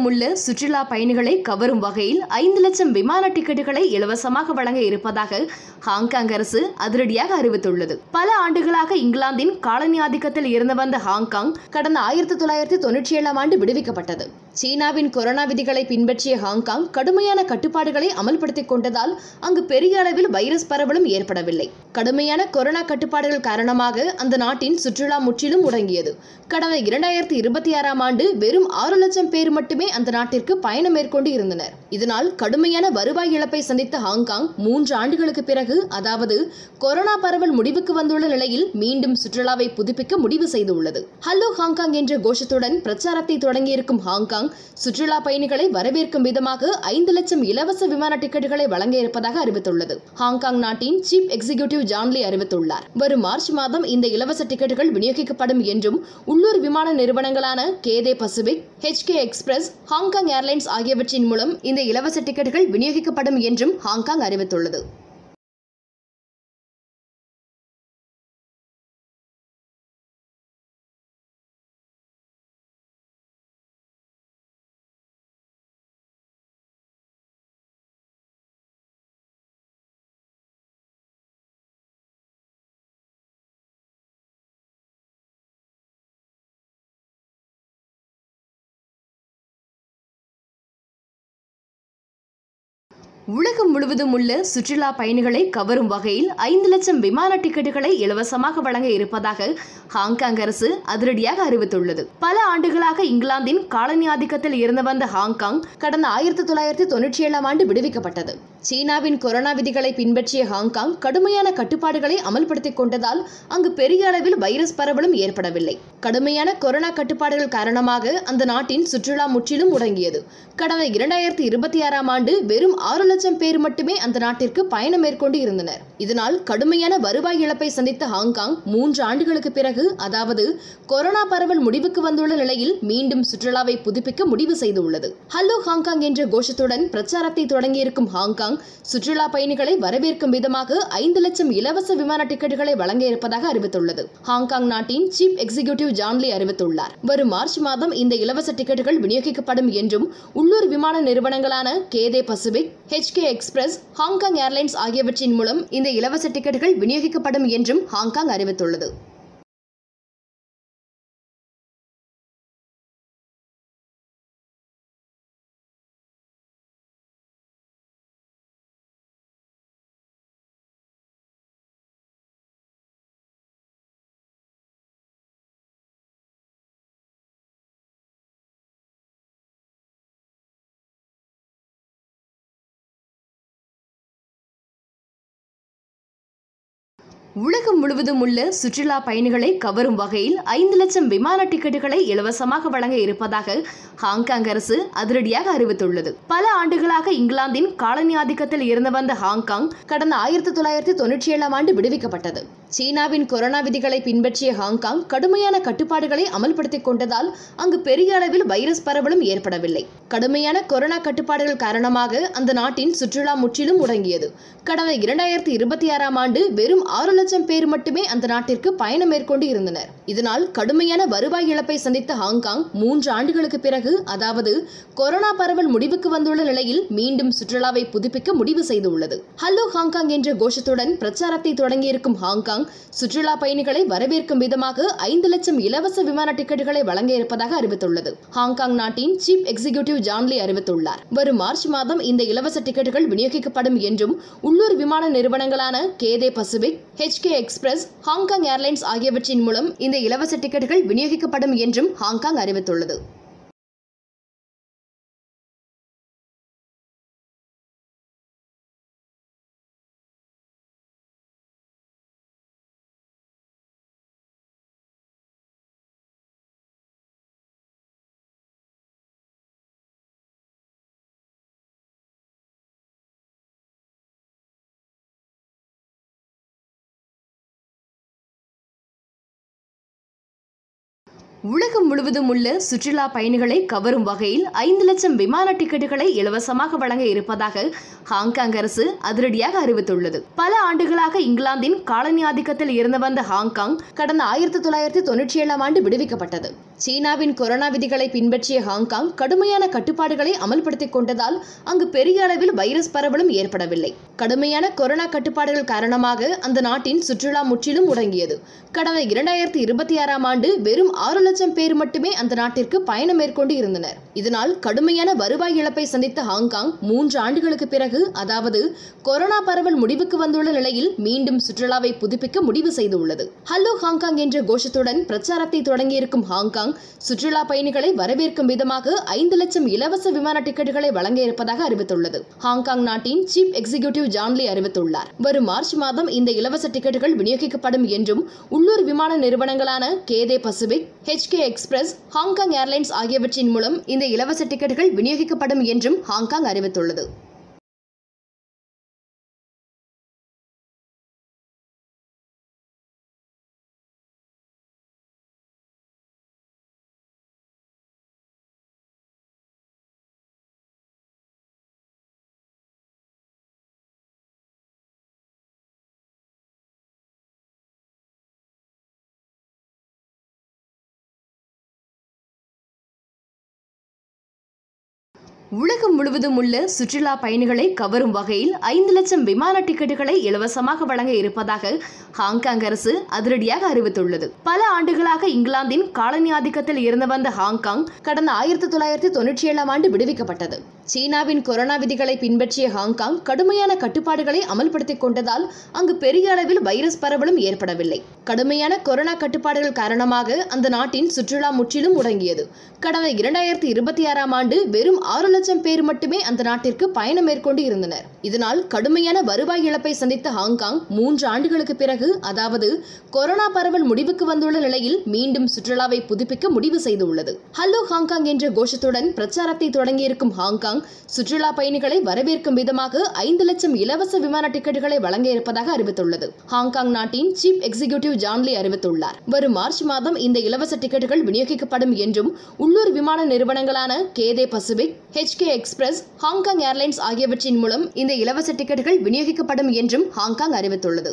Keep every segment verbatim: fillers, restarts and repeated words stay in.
உள்ள சுற்றுலா பயணிகளை கவரும் வகையில் ஐந்து லட்சம் விமான டிக்கெட்டுகளை இலவசமாக வழங்க இருப்பதாக ஹாங்காங் அரசு அதிரடியாக அறிவித்துள்ளது. பல ஆண்டுகளாக இங்கிலாந்தின் காலனி ஆதிக்கத்தில் இருந்து வந்த ஹாங்காங் கடந்த ஆயிரத்தி தொள்ளாயிரத்தி தொன்னூற்றி ஏழாம் ஆண்டு விடுவிக்கப்பட்டது. சீனாவின் கொரோனா விதிகளை பின்பற்றிய ஹாங்காங் கடுமையான கட்டுப்பாடுகளை அமல்படுத்திக் கொண்டதால் அங்கு பெரிய அளவில் வைரஸ் பரவலும் ஏற்படவில்லை. கடுமையான கொரோனா கட்டுப்பாடுகள் காரணமாக அந்த நாட்டின் சுற்றுலா முற்றிலும் முடங்கியது. கடந்த இரண்டாயிரத்தி இருபத்தி ஆறாம் ஆண்டு வெறும் ஆறு லட்சம் பேர் மட்டுமே அந்த நாட்டிற்கு பயணம் மேற்கொண்டு இருந்தனர். இதனால் கடுமையான வருவாய் இழப்பை சந்தித்த ஹாங்காங் மூன்று ஆண்டுகளுக்கு பிறகு, அதாவது கொரோனா பரவல் முடிவுக்கு வந்துள்ள நிலையில் மீண்டும் சுற்றுலாவை புதுப்பிக்க முடிவு செய்துள்ளது. ஹலோ ஹாங்காங் என்ற கோஷத்துடன் பிரச்சாரத்தை தொடங்கியிருக்கும் ஹாங்காங் சுற்றுலா பயணிகளை வரவேற்கும் விதமாக ஐந்து லட்சம் இலவச விமான டிக்கெட்டுகளை வழங்க இருப்பதாக அறிவித்துள்ளது. ஹாங்காங் நாட்டின் சீஃப் எக்ஸிகியூட்டிவ் ஜான்லி அறிவித்துள்ளார். வரும் மார்ச் மாதம் இந்த இலவச டிக்கெட்டுகள் விநியோகிக்கப்படும் என்றும் உள்ளூர் விமான நிறுவனங்களான Cathay Pacific, H K express, Hong Kong airlines ஆகியவற்றின் மூலம் இந்த இலவச டிக்கெட்டுகள் விநியோகிக்கப்படும் என்றும் ஹாங்காங் அறிவித்துள்ளது. உலகம் முழுவதும் உள்ள சுற்றுலா பயணிகளை கவரும் வகையில் ஐந்து லட்சம் விமான டிக்கெட்டுகளை இலவசமாக வழங்க இருப்பதாக ஹாங்காங் அரசு அதிரடியாக அறிவித்துள்ளது. பல ஆண்டுகளாக இங்கிலாந்தின் காலனி ஆதிக்கத்தில் இருந்து வந்த ஹாங்காங் கடந்த ஆயிரத்தி தொள்ளாயிரத்தி தொன்னூற்றி ஏழாம் ஆண்டு விடுவிக்கப்பட்டது. சீனாவின் கொரோனா விதிகளை பின்பற்றிய ஹாங்காங் கடுமையான கட்டுப்பாடுகளை அமல்படுத்திக் கொண்டதால் அங்கு பெரிய அளவில் வைரஸ் பரவலும் ஏற்படவில்லை. கடுமையான கொரோனா கட்டுப்பாடுகள் காரணமாக அந்த நாட்டின் சுற்றுலா முற்றிலும் முடங்கியது. கடந்த இரண்டாயிரத்தி இருபத்தி ஆறாம் ஆண்டு வெறும் ஆறு லட்சம் பேர் மட்டுமே அந்த நாட்டிற்கு பயணம் மேற்கொண்டு இருந்தனர். இதனால் கடுமையான வருவாய் இழப்பை சந்தித்த ஹாங்காங் மூன்று ஆண்டுகளுக்கு பிறகு, அதாவது கொரோனா பரவல் முடிவுக்கு வந்துள்ள நிலையில் மீண்டும் சுற்றுலாவை புதுப்பிக்க முடிவு செய்துள்ளது. ஹலோ ஹாங்காங் என்ற கோஷத்துடன் பிரச்சாரத்தை தொடங்கியிருக்கும் ஹாங்காங் சுற்றுலா பயணிகளை வரவேற்கும் விதமாக ஐந்து லட்சம் இலவச விமான டிக்கெட்டுகளை வழங்க இருப்பதாக அறிவித்துள்ளது. ஹாங்காங் நாட்டின் சீஃப் எக்ஸிகியூட்டிவ் ஜான்லி அறிவித்துள்ளார். வரும் மார்ச் மாதம் இந்த இலவச டிக்கெட்டுகள் விநியோகிக்கப்படும் என்றும் உள்ளூர் விமான நிறுவனங்களான Cathay Pacific, H K express, Hong Kong airlines ஆகியவற்றின் மூலம் இந்த இலவச டிக்கெட்டுகள் விநியோகிக்கப்படும் என்றும் ஹாங்காங் அறிவித்துள்ளது. உலகம் முழுவதும் உள்ள சுற்றுலா பயணிகளை கவரும் வகையில் ஐந்து லட்சம் விமான டிக்கெட்டுகளை இலவசமாக வழங்க இருப்பதாக ஹாங்காங் அரசு அதிரடியாக அறிவித்துள்ளது. பல ஆண்டுகளாக இங்கிலாந்தின் காலனி ஆதிக்கத்தில் இருந்து வந்த ஹாங்காங் கடந்த ஆயிரத்தி தொள்ளாயிரத்தி தொன்னூற்றி ஏழாம் ஆண்டு விடுவிக்கப்பட்டது. சீனாவின் கொரோனா விதிகளை பின்பற்றிய ஹாங்காங் கடுமையான கட்டுப்பாடுகளை அமல்படுத்திக் கொண்டதால் அங்கு பெரிய அளவில் வைரஸ் பரவலும் ஏற்படவில்லை. கடுமையான கொரோனா கட்டுப்பாடுகள் காரணமாக அந்த நாட்டின் சுற்றுலா முற்றிலும் முடங்கியது. கடந்த இரண்டாயிரத்தி இருபத்தி ஆறாம் ஆண்டு வெறும் ஆறு லட்சம் பேர் மட்டுமே அந்த நாட்டிற்கு பயணம் மேற்கொண்டு இருந்தனர். இதனால் கடுமையான வருவாய் இழப்பை சந்தித்த ஹாங்காங் மூன்று ஆண்டுகளுக்கு பிறகு, அதாவது கொரோனா பரவல் முடிவுக்கு வந்துள்ள நிலையில் மீண்டும் சுற்றுலாவை புதுப்பிக்க முடிவு செய்துள்ளது. ஹலோ ஹாங்காங் என்ற கோஷத்துடன் பிரச்சாரத்தை தொடங்கியிருக்கும் ஹாங்காங் சுற்றுலா பயணிகளை வரவேற்கும் விதமாக ஐந்து லட்சம் இலவச விமான டிக்கெட்டுகளை வழங்க இருப்பதாக அறிவித்துள்ளது. ஹாங்காங் நாட்டின் சீஃப் எக்ஸிகியூட்டிவ் ஜான்லி அறிவித்துள்ளார். வரும் மார்ச் மாதம் இந்த இலவச டிக்கெட்டுகள் விநியோகிக்கப்படும் என்றும் உள்ளூர் விமான நிறுவனங்களான Cathay Pacific, H K express, Hong Kong airlines ஆகியவற்றின் மூலம் இந்த இலவச டிக்கெட்டுகள் விநியோகிக்கப்படும் என்றும் ஹாங்காங் அறிவித்துள்ளது. உலகம் முழுவதும் உள்ள சுற்றுலா பயணிகளை கவரும் வகையில் ஐந்து லட்சம் விமான டிக்கெட்டுகளை இலவசமாக வழங்க இருப்பதாக ஹாங்காங் அரசு அதிரடியாக அறிவித்துள்ளது. பல ஆண்டுகளாக இங்கிலாந்தின் காலனி ஆதிக்கத்தில் இருந்து வந்த ஹாங்காங் கடந்த ஆயிரத்தி தொள்ளாயிரத்தி தொன்னூற்றி ஏழாம் ஆண்டு விடுவிக்கப்பட்டது. சீனாவின் கொரோனா விதிகளை பின்பற்றிய ஹாங்காங் கடுமையான கட்டுப்பாடுகளை அமல்படுத்திக் கொண்டதால் அங்கு பெரிய அளவில் வைரஸ் பரவலும் ஏற்படவில்லை. கடுமையான கொரோனா கட்டுப்பாடுகள் காரணமாக அந்த நாட்டின் சுற்றுலா முற்றிலும் முடங்கியது. கடந்த இரண்டாயிரத்தி இருபத்தி ஆறாம் ஆண்டு வெறும் ஆறு லட்சம் பேர் மட்டுமே அந்த நாட்டிற்கு பயணம் மேற்கொண்டு இருந்தனர். இதனால் கடுமையான வருவாய் இழப்பை சந்தித்த ஹாங்காங் மூன்று ஆண்டுகளுக்கு பிறகு, அதாவது கொரோனா பரவல் முடிவுக்கு வந்துள்ள நிலையில் மீண்டும் சுற்றுலாவை புதுப்பிக்க முடிவு செய்துள்ளது. ஹலோ ஹாங்காங் என்ற கோஷத்துடன் பிரச்சாரத்தை தொடங்கியிருக்கும் ஹாங்காங் சுற்றுலா பயணிகளை வரவேற்கும் விதமாக ஐந்து லட்சம் இலவச விமான டிக்கெட்டுகளை வழங்க இருப்பதாக அறிவித்துள்ளது. ஹாங்காங் நாட்டின் சீஃப் எக்ஸிகியூட்டிவ் ஜான்லி அறிவித்துள்ளார். வரும் மார்ச் மாதம் இந்த இலவச டிக்கெட்டுகள் விநியோகிக்கப்படும் என்றும் உள்ளூர் விமான நிறுவனங்களான Cathay Pacific, H K express, Hong Kong airlines ஆகியவற்றின் மூலம் இந்த இலவச டிக்கெட்டுகள் விநியோகிக்கப்படும் என்றும் ஹாங்காங் அறிவித்துள்ளது. உலகம் முழுவதும் உள்ள சுற்றுலா பயணிகளை கவரும் வகையில் ஐந்து லட்சம் விமான டிக்கெட்டுகளை இலவசமாக வழங்க இருப்பதாக ஹாங்காங் அரசு அதிரடியாக அறிவித்துள்ளது. பல ஆண்டுகளாக இங்கிலாந்தின் காலனி ஆதிக்கத்தில் இருந்து வந்த ஹாங்காங் கடந்த ஆயிரத்தி தொள்ளாயிரத்தி தொன்னூற்றி ஏழாம் ஆண்டு விடுவிக்கப்பட்டது. சீனாவின் கொரோனா விதிகளை பின்பற்றிய ஹாங்காங் கடுமையான கட்டுப்பாடுகளை அமல்படுத்திக் கொண்டதால் அங்கு பெரிய அளவில் வைரஸ் பரவலும் ஏற்படவில்லை. கடுமையான கொரோனா கட்டுப்பாடுகள் காரணமாக அந்த நாட்டின் சுற்றுலா முற்றிலும் முடங்கியது. கடந்த இரண்டாயிரத்தி இருபத்தி ஆறாம் ஆண்டு வெறும் ஆறு லட்சம் பேர் மட்டுமே அந்த நாட்டிற்கு பயணம் மேற்கொண்டு இருந்தனர். இதனால் கடுமையான வருவாய் இழப்பை சந்தித்த ஹாங்காங் மூன்று ஆண்டுகளுக்கு பிறகு, அதாவது கொரோனா பரவல் முடிவுக்கு வந்துள்ள நிலையில் மீண்டும் சுற்றுலாவை புதுப்பிக்க முடிவு செய்துள்ளது. ஹலோ ஹாங்காங் என்ற கோஷத்துடன் பிரச்சாரத்தை தொடங்கியிருக்கும் ஹாங்காங் சுற்றுலா பயணிகளை வரவேற்கும் விதமாக ஐந்து லட்சம் இலவச விமான டிக்கெட்டுகளை வழங்க இருப்பதாக அறிவித்துள்ளது. ஹாங்காங் நாட்டின் சீஃப் எக்ஸிகியூட்டிவ் ஜான்லி அறிவித்துள்ளார். வரும் மார்ச் மாதம் இந்த இலவச டிக்கெட்டுகள் விநியோகிக்கப்படும் என்றும் உள்ளூர் விமான நிறுவனங்களான Cathay Pacific, H K express, Hong Kong airlines ஆகியவற்றின் மூலம் இந்த இலவச டிக்கெட்டுகள் விநியோகிக்கப்படும் என்றும் ஹாங்காங் அறிவித்துள்ளது.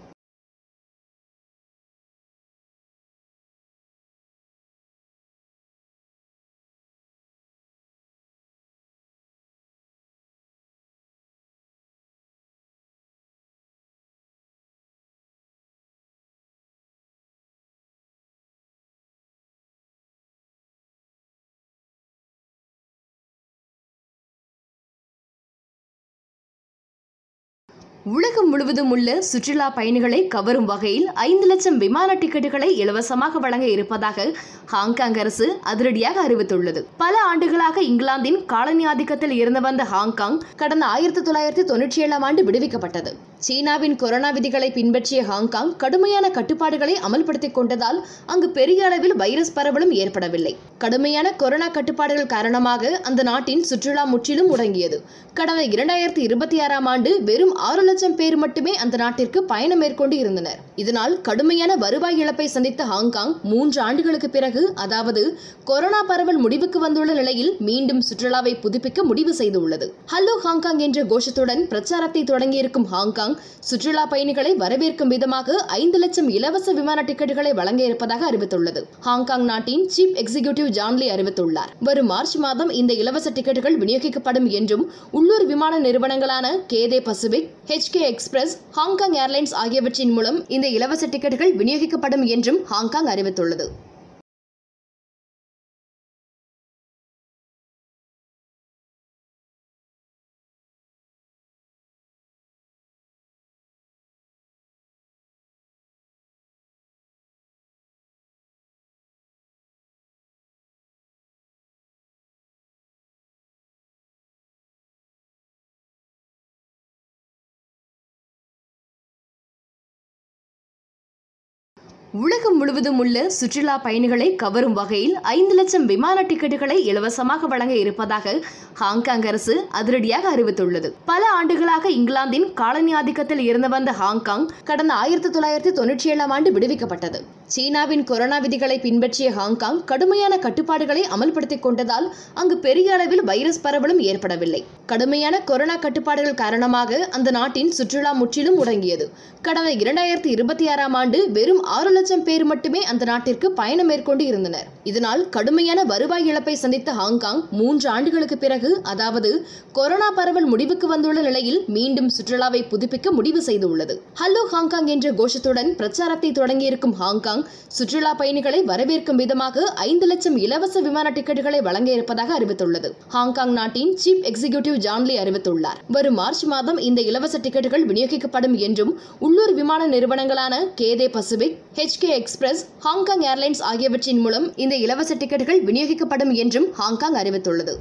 உலகம் முழுவதும் உள்ள சுற்றுலா பயணிகளை கவரும் வகையில் ஐந்து லட்சம் விமான டிக்கெட்டுகளை இலவசமாக வழங்க இருப்பதாக ஹாங்காங் அரசு அதிரடியாக அறிவித்துள்ளது. பல ஆண்டுகளாக இங்கிலாந்தின் காலனி ஆதிக்கத்தில் இருந்து வந்த ஹாங்காங் கடந்த ஆயிரத்தி தொள்ளாயிரத்தி தொன்னூற்றி ஏழாம் ஆண்டு விடுவிக்கப்பட்டது. சீனாவின் கொரோனா விதிகளை பின்பற்றிய ஹாங்காங் கடுமையான கட்டுப்பாடுகளை அமல்படுத்திக் கொண்டதால் அங்கு பெரிய அளவில் வைரஸ் பரவலும் ஏற்படவில்லை. கடுமையான கொரோனா கட்டுப்பாடுகள் காரணமாக அந்த நாட்டின் சுற்றுலா முற்றிலும் முடங்கியது. கடந்த இரண்டாயிரத்தி இருபத்தி ஆறாம் ஆண்டு வெறும் ஆறு லட்சம் பேர் மட்டுமே அந்த நாட்டிற்கு பயணம் மேற்கொண்டு இருந்தனர். இதனால் கடுமையான வருவாய் இழப்பை சந்தித்த ஹாங்காங் மூன்று ஆண்டுகளுக்கு பிறகு, அதாவது கொரோனா பரவல் முடிவுக்கு வந்துள்ள நிலையில் மீண்டும் சுற்றுலாவை புதுப்பிக்க முடிவு செய்துள்ளது. ஹலோ ஹாங்காங் என்ற கோஷத்துடன் பிரச்சாரத்தை தொடங்கியிருக்கும் ஹாங்காங் சுற்றுலா பயணிகளை வரவேற்கும் விதமாக ஐந்து லட்சம் இலவச விமான டிக்கெட்டுகளை வழங்க இருப்பதாக அறிவித்துள்ளது. ஹாங்காங் நாட்டின் சீஃப் எக்ஸிகியூட்டிவ் ஜான்லி அறிவித்துள்ளார். வரும் மார்ச் மாதம் இந்த இலவச டிக்கெட்டுகள் விநியோகிக்கப்படும் என்றும் உள்ளூர் விமான நிறுவனங்களான Cathay Pacific, H K express, Hong Kong airlines ஆகியவற்றின் மூலம் இந்த இலவச டிக்கெட்டுகள் விநியோகிக்கப்படும் என்றும் ஹாங்காங் அறிவித்துள்ளது. உலகம் முழுவதும் உள்ள சுற்றுலா பயணிகளை கவரும் வகையில் ஐந்து லட்சம் விமான டிக்கெட்டுகளை இலவசமாக வழங்க இருப்பதாக ஹாங்காங் அரசு அதிரடியாக அறிவித்துள்ளது. பல ஆண்டுகளாக இங்கிலாந்தின் காலனி ஆதிக்கத்தில் இருந்து வந்த ஹாங்காங் கடந்த ஆயிரத்தி தொள்ளாயிரத்தி தொன்னூற்றி ஏழாம் ஆண்டு விடுவிக்கப்பட்டது. சீனாவின் கொரோனா விதிகளை பின்பற்றிய ஹாங்காங் கடுமையான கட்டுப்பாடுகளை அமல்படுத்திக் கொண்டதால் அங்கு பெரிய அளவில் வைரஸ் பரவலும் ஏற்படவில்லை. கடுமையான கொரோனா கட்டுப்பாடுகள் காரணமாக அந்த நாட்டின் சுற்றுலா முற்றிலும் முடங்கியது. கடந்த இரண்டாயிரத்தி இருபத்தி ஆறாம் ஆண்டு வெறும் ஆறு லட்சம் பேர் மட்டுமே அந்த நாட்டிற்கு பயணம் மேற்கொண்டு இருந்தனர். இதனால் கடுமையான வருவாய் இழப்பை சந்தித்த ஹாங்காங் மூன்று ஆண்டுகளுக்கு பிறகு, அதாவது கொரோனா பரவல் முடிவுக்கு வந்துள்ள நிலையில் மீண்டும் சுற்றுலாவை புதுப்பிக்க முடிவு செய்துள்ளது. ஹலோ ஹாங்காங் என்ற கோஷத்துடன் பிரச்சாரத்தை தொடங்கியிருக்கும் ஹாங்காங் சுற்றுலா பயணிகளை வரவேற்கும் விதமாக ஐந்து லட்சம் இலவச விமான டிக்கெட்டுகளை வழங்க இருப்பதாக அறிவித்துள்ளது. ஹாங்காங் நாட்டின் சீஃப் எக்ஸிகியூட்டிவ் ஜான் லீ அறிவித்துள்ளார். வரும் மார்ச் மாதம் இந்த இலவச டிக்கெட்டுகள் விநியோகிக்கப்படும் என்றும் உள்ளூர் விமான நிறுவனங்களான Cathay Pacific, H K express, Hong Kong airlines ஆகியவற்றின் மூலம் இந்த இலவச டிக்கெட்டுகள் விநியோகிக்கப்படும் என்றும் ஹாங்காங் அறிவித்துள்ளது.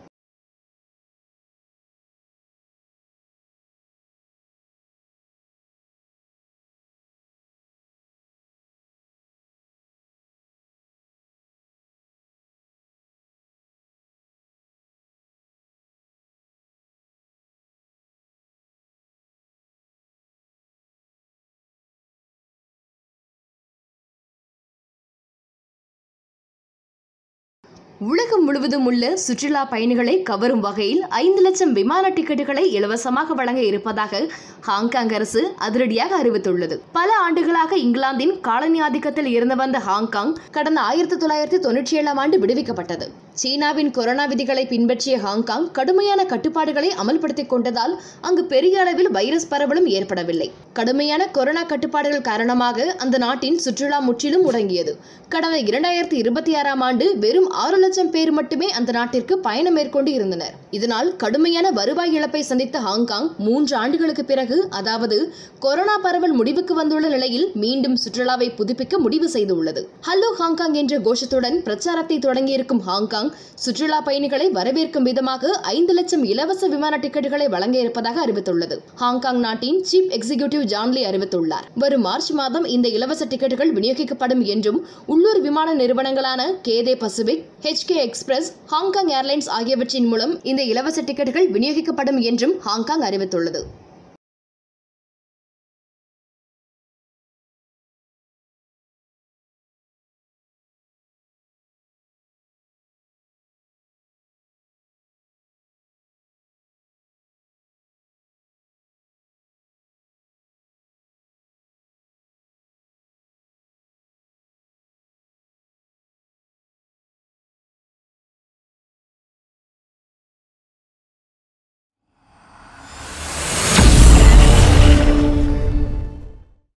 உலகம் முழுவதும் உள்ள சுற்றுலா பயணிகளை கவரும் வகையில் ஐந்து லட்சம் விமான டிக்கெட்டுகளை இலவசமாக வழங்க இருப்பதாக ஹாங்காங் அரசு அதிரடியாக அறிவித்துள்ளது. பல ஆண்டுகளாக இங்கிலாந்தின் காலனி ஆதிக்கத்தில் இருந்து வந்த ஹாங்காங் கடந்த ஆயிரத்தி தொள்ளாயிரத்தி தொன்னூற்றி ஏழாம் ஆண்டு விடுவிக்கப்பட்டது. சீனாவின் கொரோனா விதிகளை பின்பற்றிய ஹாங்காங் கடுமையான கட்டுப்பாடுகளை அமல்படுத்திக் கொண்டதால் அங்கு பெரிய அளவில் வைரஸ் பரவலும் ஏற்படவில்லை. கடுமையான கொரோனா கட்டுப்பாடுகள் காரணமாக அந்த நாட்டின் சுற்றுலா முற்றிலும் முடங்கியது. கடந்த இரண்டாயிரத்தி இருபத்தி ஆறாம் ஆண்டு வெறும் ஆறு லட்சம் பேர் மட்டுமே அந்த நாட்டிற்கு பயணம் மேற்கொண்டு இருந்தனர். இதனால் கடுமையான வருவாய் இழப்பை சந்தித்த ஹாங்காங் மூன்று ஆண்டுகளுக்கு பிறகு, அதாவது கொரோனா பரவல் முடிவுக்கு வந்துள்ள நிலையில் மீண்டும் சுற்றுலாவை புதுப்பிக்க முடிவு செய்துள்ளது. ஹலோ ஹாங்காங் என்ற கோஷத்துடன் பிரச்சாரத்தை தொடங்கியிருக்கும் ஹாங்காங் சுற்றுலா பயணிகளை வரவேற்கும் விதமாக ஐந்து லட்சம் இலவச விமான டிக்கெட்டுகளை வழங்க இருப்பதாக அறிவித்துள்ளது. ஹாங்காங் நாட்டின் சீஃப் எக்ஸிகியூட்டிவ் ஜான் லீ அறிவித்துள்ளார். வரும் மார்ச் மாதம் இந்த இலவச டிக்கெட்டுகள் விநியோகிக்கப்படும் என்றும் உள்ளூர் விமான நிறுவனங்களான Cathay Pacific, H K express, Hong Kong airlines ஆகியவற்றின் மூலம் இந்த இலவச டிக்கெட்டுகள் விநியோகிக்கப்படும் என்றும் ஹாங்காங் அறிவித்துள்ளது.